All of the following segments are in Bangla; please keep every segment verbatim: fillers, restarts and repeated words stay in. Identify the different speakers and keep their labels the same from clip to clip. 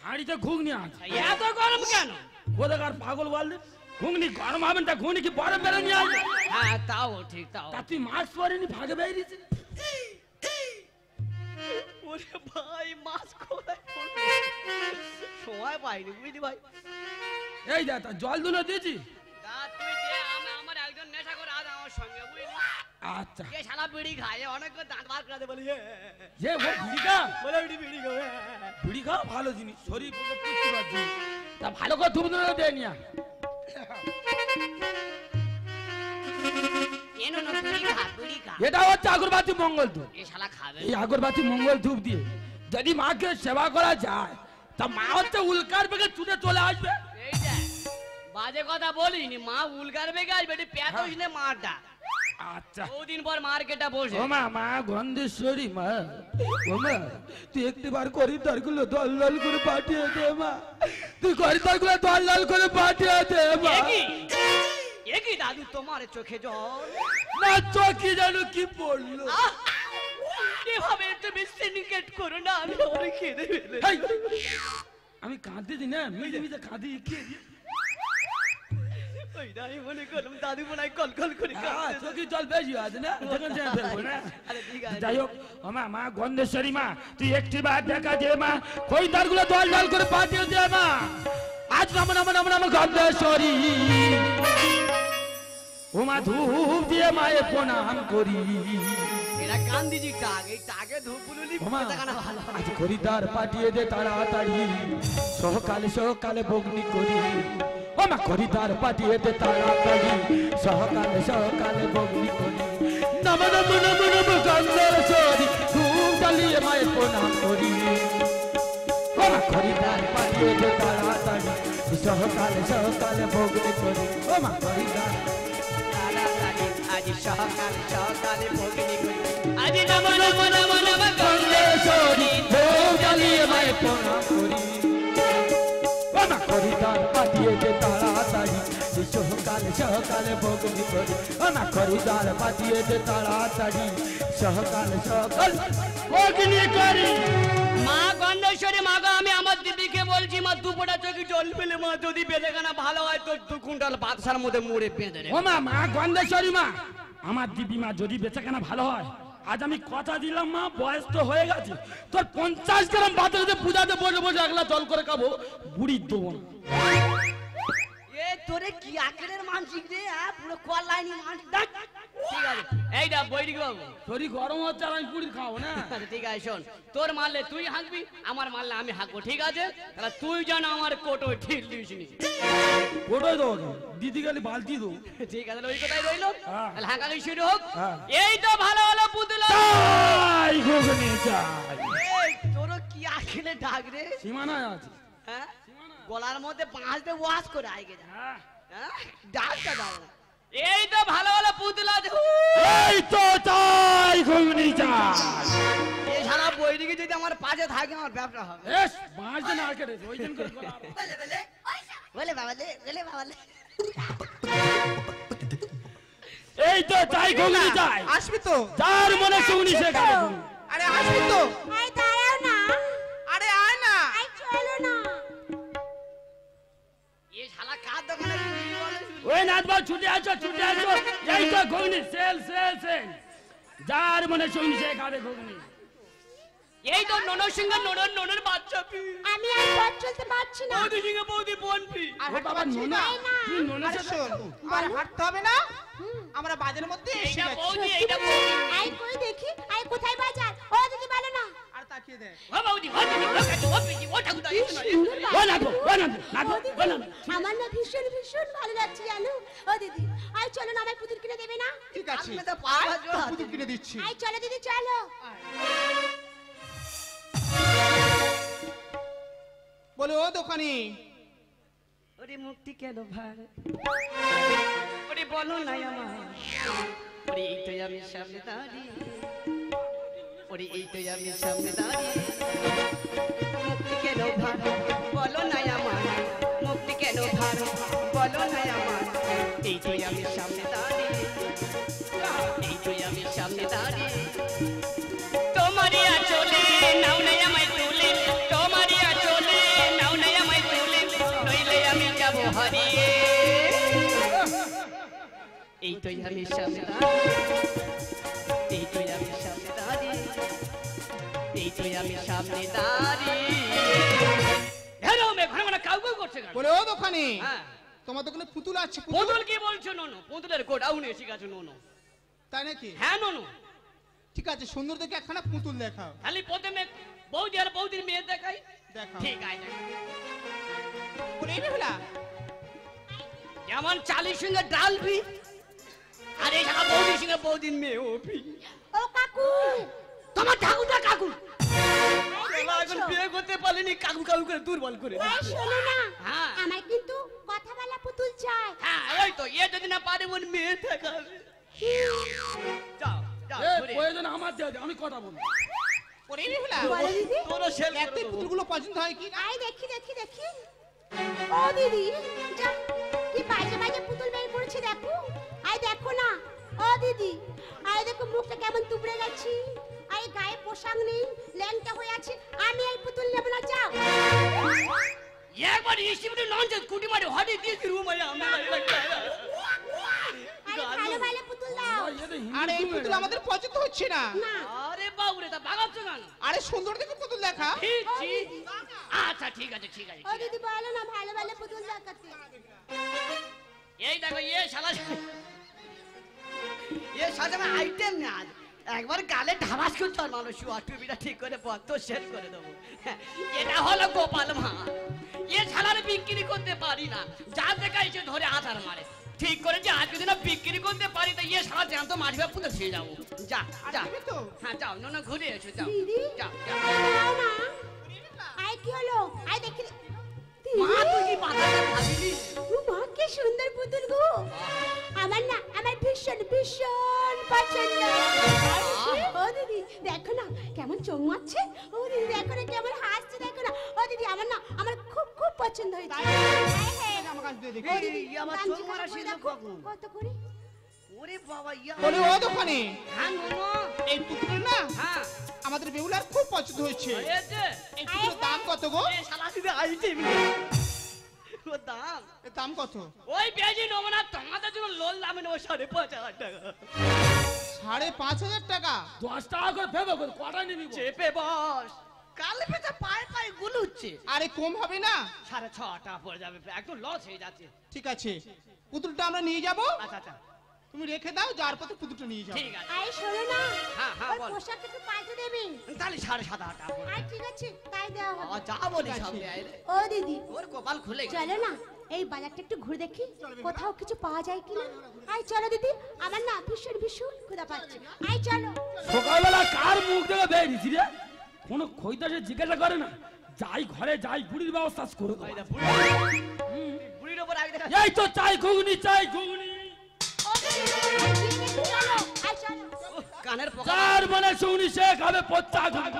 Speaker 1: হাঁড়িতে ঘুগনি আছে।
Speaker 2: এত গরম কেন?
Speaker 1: কোথাকার পাগল বললে ঘুগনি গরম হবে না, ঘুগনি কি বরফ বেড়ে নিয়ে আসবে?
Speaker 2: হ্যাঁ তাও ঠিক, তাও।
Speaker 1: তা তুই মাস্ক পরেনি ভাগে বেরিয়েছিস?
Speaker 2: ওরে ভাই মাস্ক কোথায় সময় পাইনি বুঝলি ভাই।
Speaker 1: এই দেখ জল দুলো দিয়েছি।
Speaker 2: তুই দে, আমার একজন নেশা করে আজ আমার সঙ্গে বুঝলি।
Speaker 1: আচ্ছা
Speaker 2: কে শালা বিড়ি খায় অনেক করে দাঁত বার করে বলি
Speaker 1: যে ও বিড়ি খা
Speaker 2: বলে বিড়ি বিড়ি খাও।
Speaker 1: বিড়ি খাও ভালো জিনিস, শরীর পুষ্টি পাচ্ছি। তা ভালো করে ধূপ ধরে দে নিয়া। এটা হচ্ছে আগরবাতি মঙ্গল ধূপ। এই আগরবাতি মঙ্গল ধূপ দিয়ে যদি মাকে সেবা করা যায় তা মা হচ্ছে উল্কার বেগে চুনে চলে আসবে।
Speaker 2: বাজে কথা বলিনি, মা উল্কার বেগে আসবে, পেট হইলে মারটা।
Speaker 1: আচ্ছা
Speaker 2: বহুদিন পর মার্কেটে বসে।
Speaker 1: ও মা মা গন্ধেশ্বরী মা, ও মা তুই একটি বার করিডর গুলো দল দল করে পাঠিয়ে দে মা, তুই করিডর গুলো দল দল করে পাঠিয়ে দে মা।
Speaker 2: একই দাদু তোমার চোখে জল
Speaker 1: না, চোখে জানো কি পড়লো?
Speaker 2: এভাবে তুমি সিন্ডিকেট করো না, আমি ওরে খেয়ে দেবে।
Speaker 1: আমি কাঁদতে না, মিজে মিজে কাঁদি কে
Speaker 2: ওই দাই মনে করলাম দাদু মনে কল কল করে কাঁদছে।
Speaker 1: চোখে জল বেশি আছে না, যখন যা ফেলবো না। যাই হোক ও মা মা গন্ধেশ্বরী মা তুই একটি বার দেখা দে মা, করিডর গুলো দল দল করে পাঠিয়ে দে মা। আজ নাম নাম নাম নাম গন্ধেশ্বরী ও মা ধূপ দিয়ে মায়ে প্রণাম করি।
Speaker 2: এরা গান্ধীজি টাগ, এই টাগে ধূপ বুলুলি পেটাকানা ভালো।
Speaker 1: আজ খরিদার পাঠিয়ে দে তাড়াতাড়ি, সকালে সকালে বগ্নি করি। ও মা খরিদার পাঠিয়ে দে তাড়াতাড়ি, সকালে সকালে বগ্নি করি। নম নম নম নম গন্ধেশ্বরী ধূপ জ্বালিয়ে মায়ে প্রণাম করি। ও মা খরিদার পাঠিয়ে দে তাড়াতাড়ি, সকালে সকালে বগ্নি করি। ও মা খরিদার
Speaker 2: আজ সকাল সকালে ভগিনী করি। আজ নম নম নম নম
Speaker 1: গন্ধেশ্বরী ধূপ জ্বালিয়ে মায়ে প্রণাম করি। ও মা খরিদার পাঠিয়ে দে তাড়াতাড়ি, সকালে সকালে বগ্নি করি। ও মা খরিদার পাঠিয়ে দে তাড়াতাড়ি, সকালে সকালে বগ্নি করি।
Speaker 2: মা গন্ধেশ্বরী মা গো, আমি আমার দিদিকে বলছি মা দুপোটা চোখে জল ফেলে মা যদি বেলেখানা ভালো হয় তো দু কুইন্টাল বাদশার মধ্যে মুড়ে বেঁধে রে।
Speaker 1: ও মা মা গন্ধেশ্বরী মা আমার দিদি মা যদি বেচাকেনা ভালো হয়, আজ আমি কথা দিলাম মা বয়স তো হয়ে গেছে, তোর পঞ্চাশ গ্রাম ভাতের পূজাতে বসে বসে একলা জল করে খাবো, বুড়ির দেবো না।
Speaker 2: এ তোরে কি আকেরের মানসিক রে, হ্যাঁ পুরো কল লাইনি মানসিক। ঠিক আছে এইটা বৈদিক বাবু,
Speaker 1: শরীর গরম হচ্ছে আর আমি পুরি খাবো না।
Speaker 2: ঠিক আছে শোন, তোর মারলে তুই হাঁকবি, আমার মারলে আমি হাঁকবো, ঠিক আছে? তাহলে তুই যেন আমার কোটো ঠিক দিস নি।
Speaker 1: কোটোই দেবো দিদি গেলে বালতি দেবো।
Speaker 2: ঠিক আছে ওই কথাই রইলো, তাহলে হাঁকালি শুরু হোক।
Speaker 1: হ্যাঁ।
Speaker 2: এই তো ভালো হলো পুতুলা।
Speaker 1: চাই ঘুগনি চাই।
Speaker 2: এই তোর কি আকেলে ডাক রে?
Speaker 1: সীমানায় আছে।
Speaker 2: হ্যাঁ গলার মধ্যে পাঁচ দে ওয়াশ করে আইগে যা।
Speaker 1: হ্যাঁ
Speaker 2: ডাকটা দাও না। এই তো ভালো হলো পুতুলা।
Speaker 1: এই তো চাই ঘুগনি চাই।
Speaker 2: এই সারা বৈদিকে যদি আমার পাশে থাকে আমার ব্যবসা হবে।
Speaker 1: এস পাঁচ দিন আর কেটে ওই দিন করে বলে
Speaker 2: বলে বাবা লে বলে বাবা লে।
Speaker 1: এই তো চাই ঘুগনি চাই।
Speaker 3: আসবি তো?
Speaker 1: যার মনে শুনি সে খাবে।
Speaker 3: আরে আসবি তো?
Speaker 4: আয় দাঁড়াও না।
Speaker 3: আরে আয় না।
Speaker 4: আয় চলো না।
Speaker 2: এই শালা কার দোকানে কি বলে?
Speaker 1: ওই নাথবা ছুটে আসো ছুটে আসো, এই তো ঘুগনি সেল সেল সেল, যার মনে শুনি সে খাবে ঘুগনি।
Speaker 2: এই তো ননর সিংহ ননর ননর বাচ্চা পি।
Speaker 4: আমি আর পথ চলতে পারছি না।
Speaker 2: বৌদি সিংহ বৌদি বোন পি।
Speaker 3: আর
Speaker 1: ও বাবা নোনা, তুই নোনা
Speaker 3: আরে শোন, আর হাঁটতে হবে না, আমরা বাজারের মধ্যে এসে
Speaker 2: এইটা
Speaker 3: গেছি।
Speaker 2: বৌদি এইটা বৌদি।
Speaker 4: আয় কই দেখি, আয় কোথায় বাজার? ও দিদি বলো না।
Speaker 3: আর তাকিয়ে দেখ।
Speaker 2: ও বৌদি ও দিদি ও কাছে ও পিজি ও ঠাকুরদা এই শোনো।
Speaker 1: ও নাথবা ও নাথবা নাথবা ও নাথবা।
Speaker 4: আমার না ভীষণ ভীষণ ভালো লাগছে জানো। ও দিদি আয় চলো না, আমায় পুতুল কিনে দেবে না?
Speaker 3: ঠিক আছে,
Speaker 2: আমি তো পাওয়া জোড়া
Speaker 3: পুতুল কিনে দিচ্ছি।
Speaker 4: আয় চলো দিদি চলো।
Speaker 3: বলে ও দোকানি,
Speaker 2: ওরে মুক্তি কেন ভার, ওরে বলো না আমার, ওরে এই তো আমি সামনে দাঁড়িয়ে, ওরে এই তো আমি সামনে দাঁড়িয়ে, মুক্তি কেন ভার বলো না আমার, মুক্তি কেন ভার বলো না আমার, এই তো আমি সামনে দাঁড়িয়ে, এই তো আমি সামনে দাঁড়িয়ে, তোমারই আঁচলে নাও না আমায় তুলে, তোমারই আঁচলে নাও হারিয়ে এই তো আমি সামনে এই তো আমি সামনে দাঁড়িয়ে এই তো আমি সামনে দাঁড়িয়ে হ্যালো মে ঘরে মানে কাউ কাউ করছে কেন
Speaker 3: বলে ও দোকানে
Speaker 2: হ্যাঁ
Speaker 3: তোমার দোকানে পুতুল আছে
Speaker 2: পুতুল কি বলছো নোনো পুতুলের গোডাউনে এসে গেছে নোনো
Speaker 3: তাই নাকি
Speaker 2: হ্যাঁ নোনো
Speaker 3: ঠিক আছে সুন্দর দেখে একখানা পুতুল দেখাও
Speaker 2: খালি প্রথমে বৌদি আর বৌদির মেয়ে দেখাই
Speaker 3: দেখাও
Speaker 2: ঠিক আছে
Speaker 3: বলে এই বেলা
Speaker 2: যেমন চালির সঙ্গে ডালবি আর এই জায়গা বৌদির সঙ্গে বৌদির মেয়ে ওপি
Speaker 4: ও কাকু
Speaker 2: তোমার ঠাকুরটা কাকু
Speaker 4: এই
Speaker 2: শালা এখন বিয়ে করতে পারেনি কাকু কাকু করে দুর্বল করে
Speaker 4: এই শোনো না
Speaker 2: হ্যাঁ।
Speaker 4: আমার কিন্তু কথা বলা পুতুল চাই
Speaker 2: হ্যাঁ ওই তো এ যদি না পারে ওর মেয়ে দেখাবে যাও যাও
Speaker 1: এ
Speaker 2: ঘুরে।
Speaker 1: প্রয়োজন আমার দিয়ে দে, আমি কথা বলবো।
Speaker 3: বলে এই বেলা
Speaker 4: বলো দিদি
Speaker 2: তোরও সেল করে
Speaker 3: একটাই
Speaker 2: দেবো।
Speaker 3: পুতুলগুলো পছন্দ হয় কি না
Speaker 4: আই দেখি দেখি দেখি ও দিদি যা কি বাজে বাজে পুতুল বের করেছে দেখো আই দেখো না ও দিদি আই দেখো মুখটা কেমন তুবড়ে গেছি আই গায়ে পোশাক নেই ল্যাংটা হয়ে আছে আমি এই পুতুল নেব না যাও
Speaker 2: একবার ইস্টিমে লঞ্চে কুটি মারে হটে দিয়ে রুম আয় আমরা
Speaker 4: আরে ভালো ভালো পুতুল দাও
Speaker 1: ভাই, এদের হিন্দু
Speaker 3: আরে এই
Speaker 1: তুমি
Speaker 3: পুতুল
Speaker 1: এটা।
Speaker 3: আমাদের পছন্দ হচ্ছে না
Speaker 4: না
Speaker 2: আরে বাবুরে তা বাগাচ্ছ কেন
Speaker 3: আরে সুন্দর দেখে পুতুল দেখা
Speaker 2: ঠিক
Speaker 4: ও
Speaker 2: ঠিক
Speaker 4: দিদি
Speaker 2: আচ্ছা ঠিক আছে ঠিক আছে
Speaker 4: ও দিদি বলো না ভালো ভালো পুতুল দেখাতে
Speaker 2: এই দেখো এ শালা এ সাজানো আইটেম না একবার গালে ঢাবাস করতে আর মানুষ টুপিটা ঠিক করে পথ সেট করে দেবো এটা হলো গোপাল মা এ ছাড়ার বিক্রি করতে পারি না যা দেখাইছে ধরে আধার মারে ঠিক করে যে আজ যদি না বিক্রি করতে পারি তো ইয়ে সারা জ্যান্ত মাটি বা পুঁতে ছেড়ে যাবো যা যা
Speaker 3: দিবি তো?
Speaker 2: হ্যাঁ যাও না না ঘুরে এসো যাও
Speaker 4: দিদি
Speaker 2: যাও যাও
Speaker 4: দাও না আই কি হলো আই দেখি
Speaker 2: মা তুই কি
Speaker 4: দিদি
Speaker 2: পাতাটা ভাবিলি
Speaker 4: ও মা কি সুন্দর পুতুল গো আমার না আমার ভীষণ ভীষণ পছন্দ ও দিদি দেখো না কেমন চমকাচ্ছে ও দিদি দেখো না কেমন হাসছে দেখো না ও দিদি আমার না আমার খুব খুব পছন্দ হয়েছে হ্যাঁ, হ্যাঁ।
Speaker 3: আমার কাছে দিয়ে দেখি
Speaker 4: ও দিদি,
Speaker 2: এই, আমার
Speaker 4: দাম
Speaker 2: চোখ
Speaker 4: জিজ্ঞাসা
Speaker 2: মারা
Speaker 4: করে
Speaker 2: শিখলো
Speaker 4: দেখো,
Speaker 2: কখন?
Speaker 4: কত করে
Speaker 2: ওরে বাবা ইয়া
Speaker 3: বলে ও দোকানে
Speaker 2: হ্যাঁ নোনো
Speaker 3: এই পুতুলের না
Speaker 2: হ্যাঁ
Speaker 3: আমাদের বেহুলার খুব পছন্দ হয়েছে
Speaker 2: এই যে
Speaker 3: এই পুতুলের দাম কত গো
Speaker 2: এ শালা শুধু আইটেম ও দাম
Speaker 3: এর দাম কত
Speaker 2: ওই পেঁয়াজি নেবো না তোমাদের জন্য লোন দামে নেবো সাড়ে পাঁচ হাজার টাকা
Speaker 3: সাড়ে পাঁচ হাজার টাকা
Speaker 1: দশ টাকা করে ফেরত করে কটা নিবি বল?
Speaker 2: চেপে বস কাল পেঁচা পায়ে পায়ে গুলুচ্ছে
Speaker 3: আরে কম হবে না
Speaker 2: সাড়ে ছ টাকা পড়ে যাবে একদম লস হয়ে যাচ্ছে
Speaker 3: ঠিক আছে পুতুলটা আমরা নিয়ে যাব
Speaker 2: আচ্ছা আচ্ছা
Speaker 3: তুমি রেখে দাও যার পথে পুতুলটা নিয়ে যাও
Speaker 2: ঠিক আছে
Speaker 4: আই শোনো না
Speaker 2: হ্যাঁ, হ্যাঁ,
Speaker 4: ওই
Speaker 2: বল।
Speaker 4: পোশাক একটু পাল্টে দেবে
Speaker 2: তাহলে সাড়ে সাত হাজার টাকা পড়ে
Speaker 4: আই ঠিক আছে তাই দেওয়া
Speaker 2: বাবা
Speaker 4: হবে
Speaker 2: যা বলি
Speaker 3: ঠিক আছে।
Speaker 2: সামনে আয় রে
Speaker 4: ও দিদি
Speaker 2: ওর কপাল খুলে গেছে।
Speaker 4: চলো না এই বাজারটা একটু ঘুরে দেখি কোথাও কিছু পাওয়া যায় কিনা আই চলো দিদি আমার না ভীষণ ভীষণ ক্ষুধা পাচ্ছে আই চলো
Speaker 1: সকালবেলা কার মুখ দেখে বেরিয়েছি রে কোনো খৈতাসে জিজ্ঞাসা করে না যাই ঘরে যাই বুড়ির ব্যবস্থা করে দেবো।
Speaker 2: ওই দেখ, বুড়ি- বুড়ির ওপর আগে দেখা
Speaker 1: এই তো চাই ঘুগনি চাই ঘুগনি
Speaker 4: ও দিদি আই গিয়ে দেখি চলো আই চলো
Speaker 2: উহ, কানের পোকা
Speaker 1: চার মানে শুনি সে খাবে পচ্চা ঘুগনি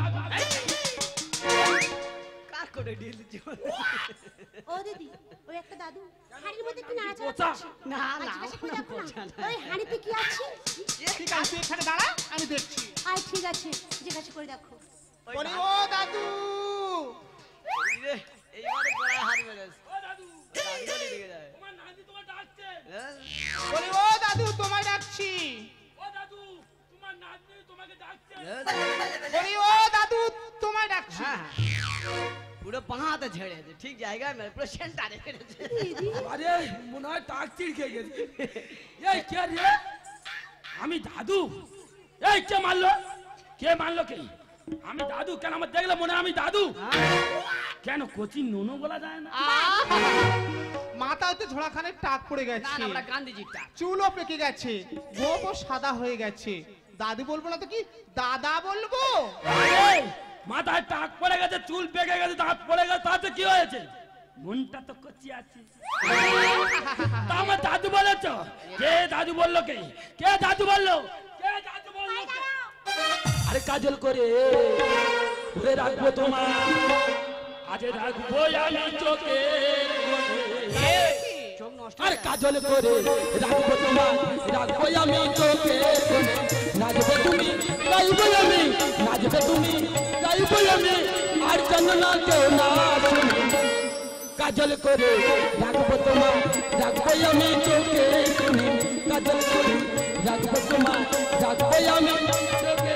Speaker 2: কার করে ডিল দিচ্ছি
Speaker 4: ও দিদি ওই একটা দাদু হাড়ির মধ্যে কি নাড়াচাড়া
Speaker 1: পচা।
Speaker 4: করছে
Speaker 2: না,
Speaker 4: আই
Speaker 2: না,
Speaker 4: জিজ্ঞাসা করে দেখো
Speaker 2: পচা
Speaker 4: না
Speaker 2: না।
Speaker 4: ওই হাড়িতে কি আছে
Speaker 3: ঠিক আছে তুই এখানে দাঁড়া আমি দেখছি
Speaker 4: আই ঠিক আছে জিজ্ঞাসা করে দেখো
Speaker 2: ওই
Speaker 3: বলি
Speaker 2: না-
Speaker 3: ও দাদু
Speaker 2: এই রে, এইবারে গলায় হাত মেরেছে দাঁড়িয়ে লেগে যায়
Speaker 1: তোমার নাতি তোমার ডাকছে
Speaker 2: হ্যাঁ?
Speaker 3: বলি ও দাদু তোমায় ডাকছি
Speaker 1: ও দাদু তোমার নাতি তোমাকে ডাকছে
Speaker 2: হ্যাঁ?
Speaker 3: বলি ও দাদু তোমায় ডাকছি
Speaker 2: হ্যাঁ পুরো পাহাতে ঝেড়েছে ঠিক জায়গায় মেরে পুরো সেন্টারে ঝেড়েছে
Speaker 4: দিদি
Speaker 1: আরে মনে হয় টাক চিড়কে গেছে এই কে রে আমি দাদু এই কে মারলো কে মারলো কে আমি দাদু কেন আমার দেখলে মনে হয় আমি দাদু কেন কোচিং নোনো বলা যায় না
Speaker 3: মাথা হতে ঝোড়াখানে টাক পড়ে
Speaker 2: না
Speaker 3: গেছে
Speaker 2: না আমরা গান্ধীজিটা
Speaker 3: চুলও পেকে গেছে গোপও সাদা হয়ে গেছে দাদু বলবো না তো কি দাদা বলবো
Speaker 1: এই, মাথায় টাক পড়ে গেছে চুল পেকে গেছে দাঁত পড়ে গেছে তাতে কি হয়েছে মনটা তো কচি আছে তা আমার দাদু বলেছ কে দাদু বললো কে কে দাদু বললো কে দাদু বললো কে? আরে কাজল করে ঘুরে রাখবো তোমার আজ রাখবো আমি চোখে
Speaker 2: চোখ নষ্ট
Speaker 1: আর কাজল করে রাখবো তোমার রাখবো আমি চোখে নাচবে তুমি গাইবো আমি নাচবে তুমি গাইবো আমি আর যেন না কেউ না শুনে কাজল করে রাখবো তোমার রাখবো আমি চোখে কোণে কাজল করে রাখবো তোমার রাখবো আমি চোখে।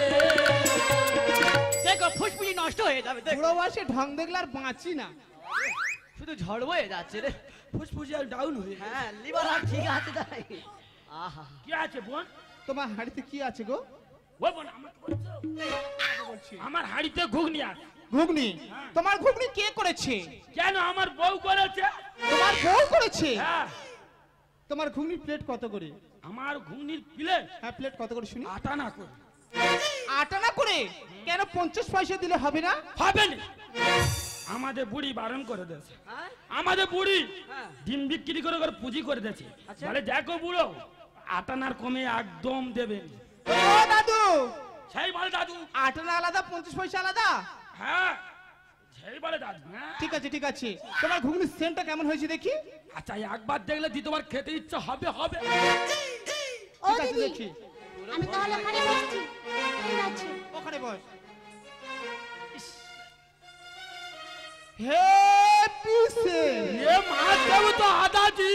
Speaker 2: দেখো ফুসফুসি নষ্ট হয়ে যাবে দেখো
Speaker 3: বুড়ো বয়সে ঢং দেখলে আর বাঁচি না।
Speaker 2: শুধু ঝড় বয়ে যাচ্ছে রে
Speaker 1: ফুসফুসি আর ডাউন হয়ে
Speaker 2: হ্যাঁ লিভার আর ঠিক আছে তাই আহা
Speaker 1: কি আছে বোন?
Speaker 3: তোমার হাড়িতে কি আছে গো?
Speaker 1: ও বোন আমাকে বলছো?
Speaker 3: বলছি
Speaker 1: আমার হাড়িতে ঘুগনি আছে।
Speaker 3: ঘুগনি? তোমার ঘুগনি কে করেছে?
Speaker 1: কেন আমার বউ করেছে?
Speaker 3: তোমার বউ করেছে?
Speaker 1: হ্যাঁ।
Speaker 3: তোমার ঘুগনির প্লেট কত করে?
Speaker 1: আমার ঘুগনির প্লেট
Speaker 3: হ্যাঁ প্লেট কত করে শুনি?
Speaker 1: আটা না করে।
Speaker 3: আটা না করে? কেন পঞ্চাশ পয়সা দিলে হবে না?
Speaker 1: হবে না, আমাদের বুড়ি বারণ করে দিয়েছে।
Speaker 2: হ্যাঁ?
Speaker 1: আমাদের বুড়ি
Speaker 2: হ্যাঁ।
Speaker 1: ডিম বিক্রি করে করে পুঁজি করে দিয়েছে।
Speaker 2: আচ্ছা।
Speaker 1: বলে দেখো বুড়ো আটানার কমে একদম দেবেন।
Speaker 3: ও দাদু,
Speaker 1: সেই বলে দাদু।
Speaker 3: আটা না আলাদা, পঞ্চাশ পয়সা আলাদা?
Speaker 1: হ্যাঁ সেই বলে দাদু। হ্যাঁ।
Speaker 3: ঠিক আছে ঠিক আছে। তোমার ঘুগনির সেন্টটা কেমন হয়েছে দেখি?
Speaker 1: আচ্ছা একবার দেখলে দ্বিতীয়বার খেতে ইচ্ছা হবে হবে।
Speaker 4: ও
Speaker 3: ঠিক আছে
Speaker 4: দিদি
Speaker 3: দেখি।
Speaker 4: আমি তাহলে ওখানে বসছি। ঠিক আছে।
Speaker 3: ওখানে বস। হে পিসে,
Speaker 1: এ মা দেব তো আদাজি।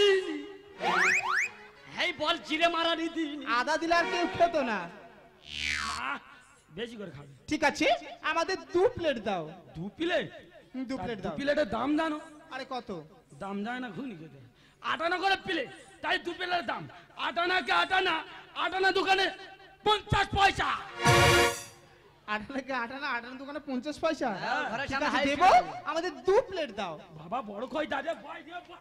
Speaker 2: এই বল চিড়ে মারা নীতি
Speaker 3: আদা দিলে আর কেউ খেত না।
Speaker 1: আহ, বেশি করে খাবে।
Speaker 3: ঠিক আছে আমাদের দু প্লেট দাও।
Speaker 1: দু প্লেট?
Speaker 3: হুম, দু প্লেট
Speaker 1: দু
Speaker 3: দাও।
Speaker 1: প্লেটের দাম জানো?
Speaker 3: আরে কত?
Speaker 1: দাম যায় না ঘুগনি খেতে। আটানা করে প্লেট, তাই দু প্লেটের দাম। আটানা কে আটানা, আটানা দোকানে পঞ্চাশ পয়সা।
Speaker 3: আটা নাকি আটা না, আটার দোকানে পঞ্চাশ পয়সা?
Speaker 2: হ্যাঁ, ঘরের
Speaker 3: ঠিক
Speaker 2: সামনে
Speaker 3: আছে
Speaker 2: হাই
Speaker 3: দেবো,
Speaker 2: স্কুল।
Speaker 3: আমাদের দু প্লেট দাও।
Speaker 1: বাবা বড় কই দাদা ভয় দিয়ে ভয়।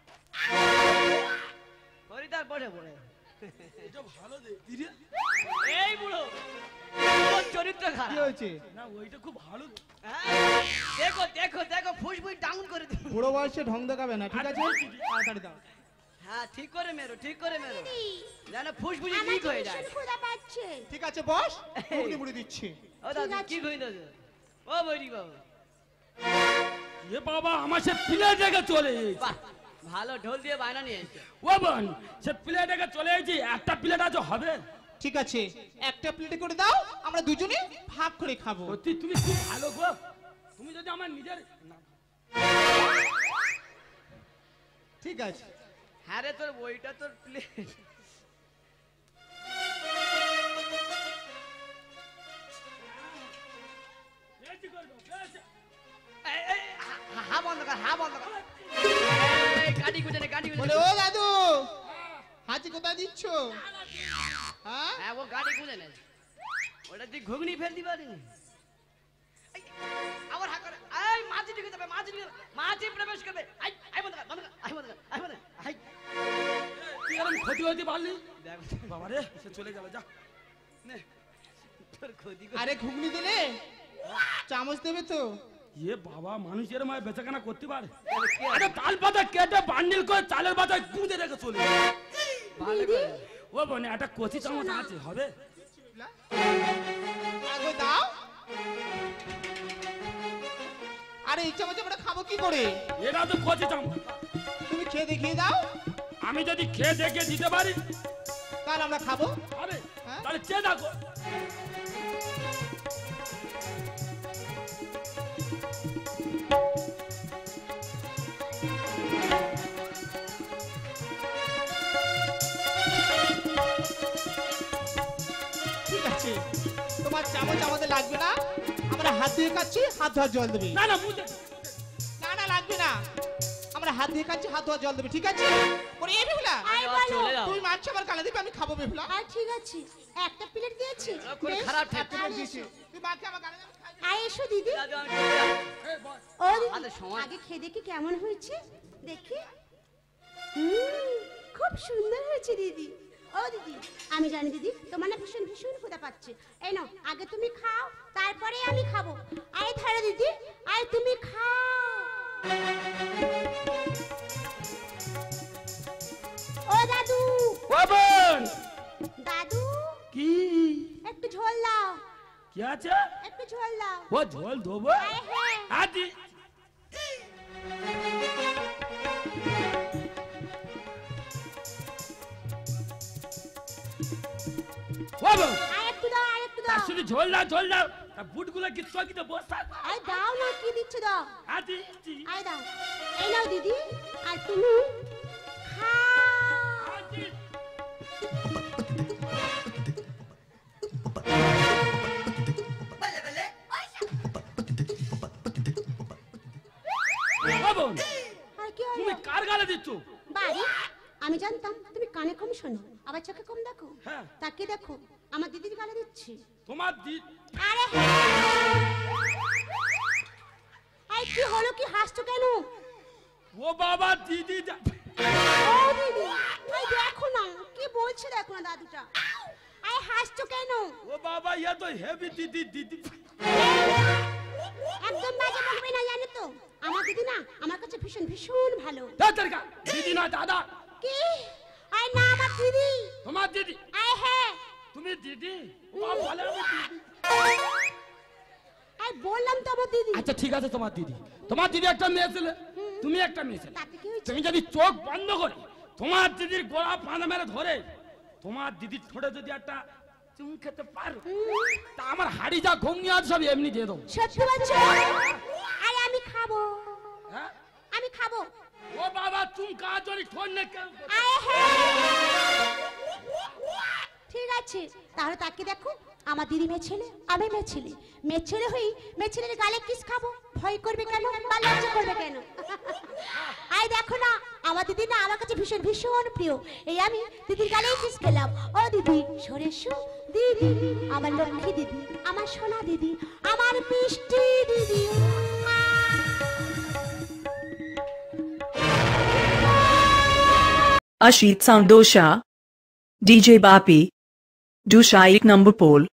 Speaker 2: হরিদার পড়ে পড়ে
Speaker 1: এটা ভালো দে দিরে।
Speaker 2: এই বুড়ো তোর চরিত্র
Speaker 3: কি
Speaker 2: খারাপ
Speaker 3: হয়েছে?
Speaker 1: না ওইটা খুব ভালো।
Speaker 2: হ্যাঁ? দেখো দেখো দেখো ফুসফুস ডাউন করে দিই
Speaker 3: বুড়ো বয়সে ঢং দেখাবে না, ঠিক আছে? তাড়াতাড়ি দাও।
Speaker 2: হ্যাঁ ঠিক করে মেরো ঠিক করে মেরো
Speaker 4: দিদি,
Speaker 2: যেন ফুসফুসি
Speaker 4: আমার
Speaker 2: ঠিক
Speaker 4: তো
Speaker 2: হয়ে যায়
Speaker 4: ভীষণ ক্ষুধা পাচ্ছে।
Speaker 3: ঠিক আছে বস, মুড়ি মুড়ি দিচ্ছি।
Speaker 2: ও দাদু
Speaker 4: ঠিক আছে।
Speaker 2: কি কই দাদু ও বৈরি বাবু
Speaker 1: এ বাবা আমার সে প্লেট দেখে চলে এসেছে।
Speaker 2: বাহ ভালো ঢোল দিয়ে বায়না নিয়ে এসছে
Speaker 1: ও বোন সে প্লেট দেখে চলে এসেছে। একটা প্লেট আজ হবে?
Speaker 3: ঠিক আছে একটা প্লেটে করে দাও, আমরা দুজনে ভাগ করে খাবো।
Speaker 1: সত্যি তুমি খুব ভালো গো। তুমি যদি আমার নিজের না।
Speaker 3: ঠিক আছে।
Speaker 2: হ্যাঁ রে তোর বইটা তোর প্লেট
Speaker 1: বেশি করে দাও, বেশি।
Speaker 2: এই, এই, হা- হা- হা বন্ধ কর হা বন্ধ কর এই কাটি কুটে নে কাটি
Speaker 3: বলে
Speaker 2: কুটে
Speaker 3: ও দাদু, হাজি কোথায় দিচ্ছ? হ্যাঁ
Speaker 2: হ্যাঁ ও গাড়ি কুটে নে ওটা তুই ঘুগনি ফেল দিবা নি এই, আবার হা করে এই মাছি ঢুকে যাবে মাছি ঢুকে যাবে, মাছি প্রবেশ করবে আই আই বন্ধ কর বন্ধ কর আই বন্ধ কর আই বন্ধ কর, আই
Speaker 1: তুই এরকম ক্ষতি হতে পারলি?
Speaker 2: দেখ
Speaker 1: বাবা রে সে চলে গেল যা।
Speaker 2: নে তোর ক্ষতি করে
Speaker 3: আরে ঘুগনি দিলে চামচ দেবে তো?
Speaker 1: এ বাবা মানুষের মায় বেচাকেনা করতে পারে?
Speaker 2: কে
Speaker 1: আরে তাল পাতা কেটে বান্ডিল করে চালের পাতায় গুঁজে রেখে চলে গেল।
Speaker 2: ভালো করে
Speaker 1: ও বোনে একটা কচি চামচ আছে হবে?
Speaker 3: আগে দাও। আরে এই চামচ আমরা খাবো কি করে?
Speaker 1: এটা তো কচি চামচ।
Speaker 3: তুমি খেয়ে দেখিয়ে দাও,
Speaker 1: আমি যদি খেয়ে দেখে দিতে পারি
Speaker 3: তাহলে আমরা খাবো।
Speaker 1: হবে?
Speaker 3: হ্যাঁ।
Speaker 1: তাহলে চেয়ে দেখো।
Speaker 3: ঠিক আছে তোমার চামচ আমাদের লাগবে না, আমরা হাত দিয়ে খাচ্ছি, হাত ধোয়ার জল দেবে।
Speaker 1: না না মুঝে
Speaker 3: না না লাগবে না, আমরা হাত দিয়ে খাচ্ছি, হাত ধোয়ার জল দেবে। ঠিক আছে? ওরে এই বেহুলা,
Speaker 4: আই
Speaker 2: আরে,
Speaker 4: বলো।
Speaker 2: চলে যাও
Speaker 3: তুই মাছ আবার কালে দিবি, আমি খাবো বেহুলা।
Speaker 4: আর ঠিক আছে, একটা প্লেট দিয়েছি।
Speaker 2: কোন
Speaker 4: বেশ,
Speaker 2: খারাপ
Speaker 3: হাত
Speaker 2: ঠিক
Speaker 3: দিয়ে
Speaker 4: আর
Speaker 3: দিয়েছি।
Speaker 4: এসো।
Speaker 3: তুই মাছ আবার কালে দিবি, খাই।
Speaker 4: আয় এসো দিদি।
Speaker 2: দাদু আমি চলে যাবো।
Speaker 4: ও
Speaker 2: আমাদের
Speaker 4: দিদি,
Speaker 2: সময়-
Speaker 4: আগে খেয়ে দেখি কেমন হয়েছে দেখি। হুম, খুব সুন্দর হয়েছে দিদি। ও দিদি, আমি জানি দিদি তোমার না ভীষণ ভীষণ ক্ষুধা পাচ্ছে। এই নাও আগে তুমি খাও, তারপরে আমি খাবো। আয় ধরো দিদি, আয় তুমি খাও। ও দাদু,
Speaker 1: ও বোন
Speaker 4: দাদু
Speaker 1: কি
Speaker 4: একটু ঝোল দাও,
Speaker 1: কি আছে?
Speaker 4: একটু ঝোল দাও।
Speaker 1: ও ঝোল দেবো?
Speaker 4: আয় হ্যাঁ।
Speaker 1: আদি ও বোন
Speaker 4: আয় একটু দাও, আর একটু
Speaker 1: তার
Speaker 4: দাও।
Speaker 1: শুধু ঝোল দাও ঝোল দাও। তা বুটগুলো কি চকিতে বসা?
Speaker 4: আয় দাও না, কি দিচ্ছ দাও।
Speaker 1: আদি
Speaker 4: আয় দাও। এই নাও দিদি, আর তুমি খাও।
Speaker 1: বাবন,
Speaker 4: আর কি হলো?
Speaker 1: তুমি কার গালে দিচ্ছ?
Speaker 4: বাড়ি, আমি জানতাম তুমি কানে কম শোনো, আবার চোখে কম দেখো।
Speaker 1: হ্যাঁ।
Speaker 4: তাকে দেখো, আমার দিদির গালে দিচ্ছি।
Speaker 1: তোমার দি
Speaker 4: আরে হ্যাঁ। এই কি হলো, কি হাসছো কেন?
Speaker 1: ও বাবা দিদি যা-
Speaker 4: ও দিদি, এই দেখো না কি বলছে, দেখো না দাদুটা। এই হাসছো কেন?
Speaker 1: ও বাবা ইয়া তো হেভি দিদি দিদি।
Speaker 4: একদম বাজে বলবে না, জানো তো আমার দিদি না আমার কাছে ভীষণ ভীষণ ভালো।
Speaker 1: দাদারকা দিদি না দাদা।
Speaker 4: কি? আই না আমার দিদি।
Speaker 1: তোমার দিদি?
Speaker 4: আই হ্যাঁ।
Speaker 1: তুমি দিদি? ও বাবা বলে আমি দিদি।
Speaker 4: আই বললাম তো আমার দিদি।
Speaker 1: আচ্ছা ঠিক আছে, তোমার দিদি। তোমার দিদি একটা মেয়ে ছিল, তুমি একটা মেয়ে ছিল।
Speaker 4: তাতে কি হয়েছে?
Speaker 1: তুমি যদি চোখ বন্ধ করে তোমার দিদির গোড়া পানা মেরে ধরে তোমার দিদির ঠোঁটে যদি একটা চুম খেতে পারো, তা আমার হাড়ি যা ঘুমিয়ে আছে সব এমনি দিয়ে দেবো।
Speaker 4: সত্যি বলছো? আই আমি খাবো,
Speaker 1: হ্যাঁ?
Speaker 4: আমি খাবো।
Speaker 1: ও বাবা চুম কাজ যদি ঠোঁট নে কেন?
Speaker 4: আই হ্যাঁ। ঠিক আছে, তাহলে তাকে দেখো, আমার দিদি মেয়ে ছেলে, আমি মেয়ে ছেলে। মেয়ে ছেলে হই মেয়ে ছেলের গালে কিস খাবো, ভয় করবে কেন, বা লজ্জা করবে কেন? আই দেখো না আমার দিদি না আমার কাছে ভীষণ ভীষণ প্রিয়। এই আমি দিদির গালেই কিস খেলাম। ও দিদি সরে এসো, দিদি আমার লক্ষ্মী দিদি, আমার সোনা দিদি, আমার মিষ্টি দিদি।
Speaker 5: Ashit Sound Dosha, D J Bapi, Dusha ek number pole.